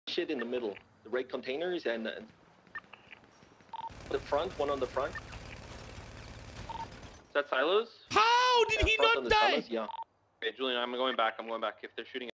shit in the middle. The red containers and the front, one on the front. Is that silos? How did he not die? Silos? Yeah. Okay, Julian, I'm going back. If they're shooting